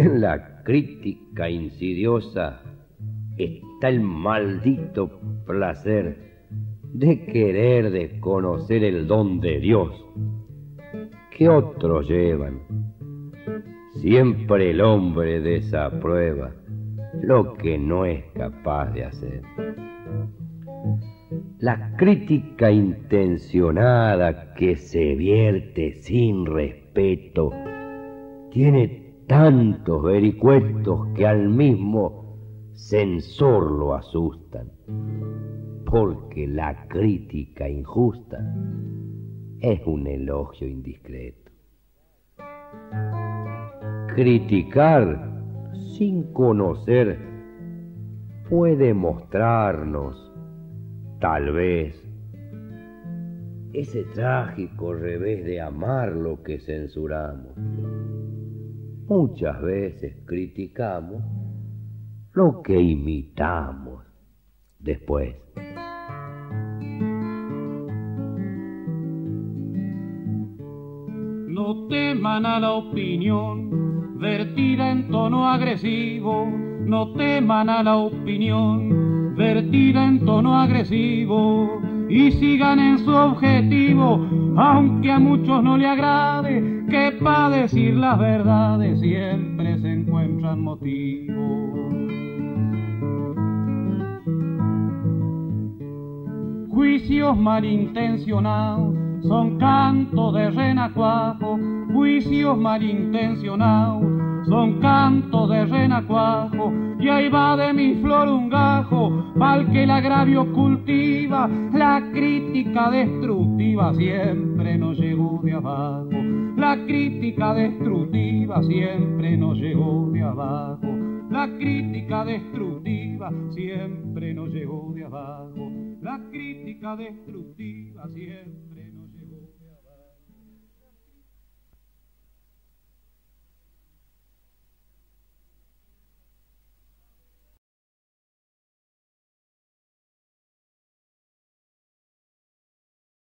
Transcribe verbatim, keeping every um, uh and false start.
En la crítica insidiosa está el maldito placer de querer desconocer el don de Dios que otros llevan. Siempre el hombre desaprueba lo que no es capaz de hacer. La crítica intencionada que se vierte sin respeto tiene tantos vericuetos que al mismo censor lo asustan, porque la crítica injusta es un elogio indiscreto. Criticar sin conocer puede mostrarnos, tal vez, ese trágico revés de amar lo que censuramos. Muchas veces criticamos lo que imitamos después. No teman a la opinión vertida en tono agresivo, no teman a la opinión vertida en tono agresivo, y sigan en su objetivo, aunque a muchos no le agrade, que para decir las verdades siempre se encuentran motivos. Juicios malintencionados son cantos de renacuajo, juicios malintencionados son cantos de renacuajo, y ahí va de mi flor un gajo, pa'l que el agravio cultiva, la crítica destructiva siempre nos llegó de abajo, la crítica destructiva siempre nos llegó de abajo, la crítica destructiva siempre nos llegó de abajo, la crítica destructiva siempre